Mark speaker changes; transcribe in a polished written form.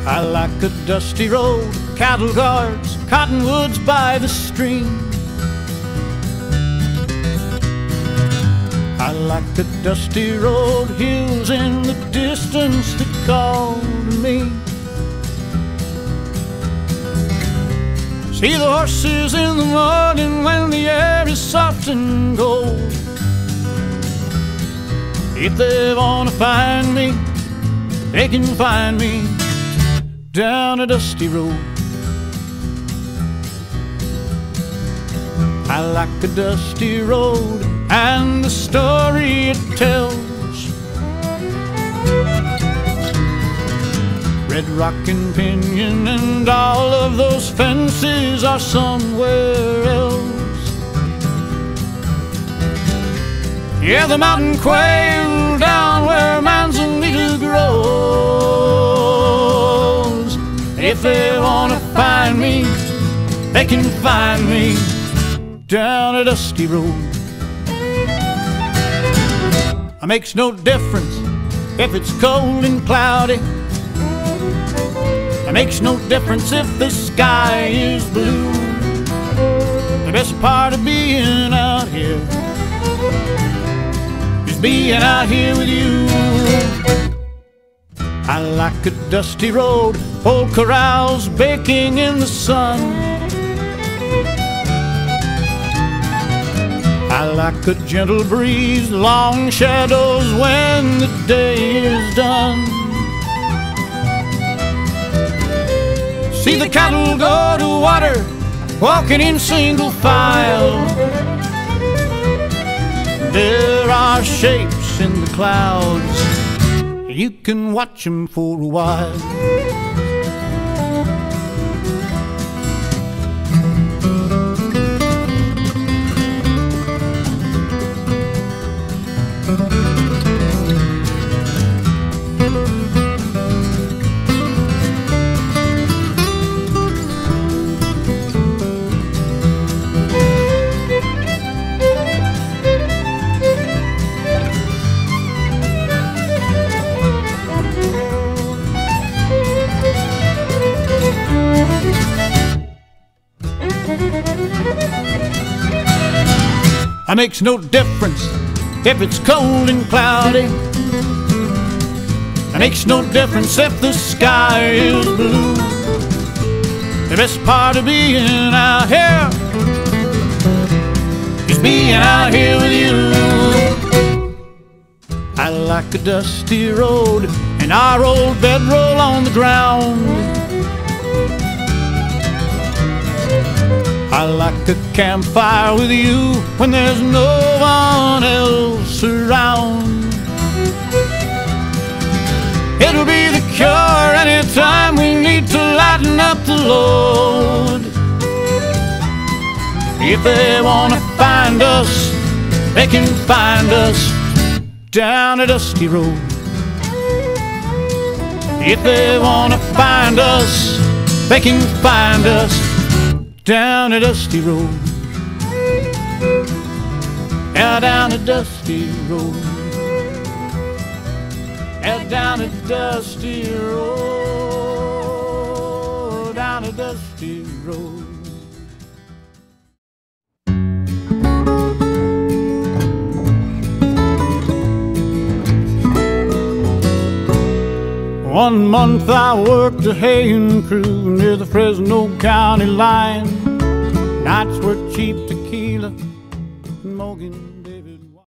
Speaker 1: I like a dusty road, cattle guards, cottonwoods by the stream. I like a dusty road, hills in the distance that call to me. See the horses in the morning when the air is soft and cold. If they want to find me, they can find me down a dusty road. I like a dusty road and the story it tells. Red Rock and Pinyon and all of those fences are somewhere else. Yeah, the mountain quail down where manzanita grows. If they want to find me, they can find me down a dusty road. It makes no difference if it's cold and cloudy. It makes no difference if the sky is blue. The best part of being out here is being out here with you. I like a dusty road, old corrals baking in the sun. I like a gentle breeze, long shadows when the day is done. See the cattle go to water, walking in single file. There are shapes in the clouds, you can watch them for a while. It makes no difference if it's cold and cloudy. It makes no difference if the sky is blue. The best part of being out here is being out here with you. I like a dusty road and our old bedroll on the ground. I like a campfire with you when there's no one else around. It'll be the cure anytime we need to lighten up the load. If they want to find us, they can find us down a dusty road. If they want to find us, they can find us down a dusty road. Yeah, down a dusty road. Yeah, down a dusty road. Down a dusty road. One month I worked a haying crew near the Fresno County line. Nights were cheap tequila and Mogan